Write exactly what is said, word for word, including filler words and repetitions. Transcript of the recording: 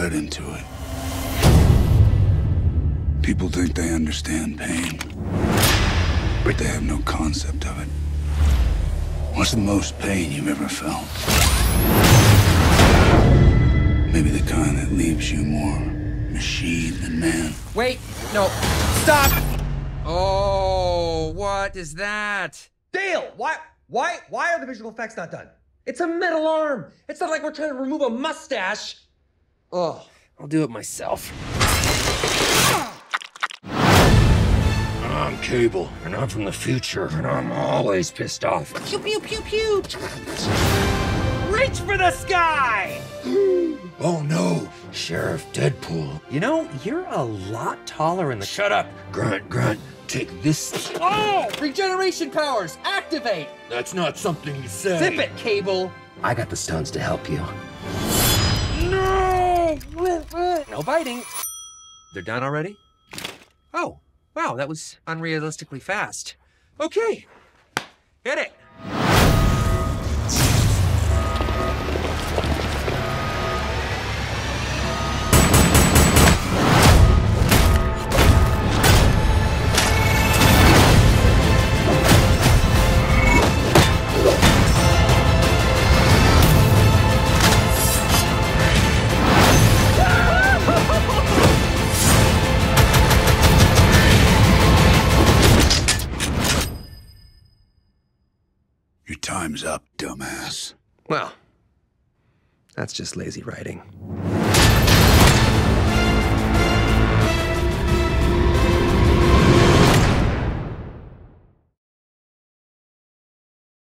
led into it. People think they understand pain, but they have no concept of it. What's the most pain you've ever felt? Maybe the kind that leaves you more machine than man. Wait, no, stop! Oh, what is that? Dale, why, why, why are the visual effects not done? It's a metal arm. It's not like we're trying to remove a mustache. Ugh. I'll do it myself. I'm Cable, and I'm from the future, and I'm always pissed off. Pew, pew, pew, pew. Reach for the sky! Oh no, Sheriff Deadpool. You know, you're a lot taller in the... Shut up, Grunt, Grunt. Take this. Oh! Regeneration powers, activate! That's not something you say. Zip it, Cable! I got the stones to help you. No! No biting. They're done already? Oh, wow, that was unrealistically fast. Okay, hit it. Your time's up, dumbass. Well, that's just lazy writing.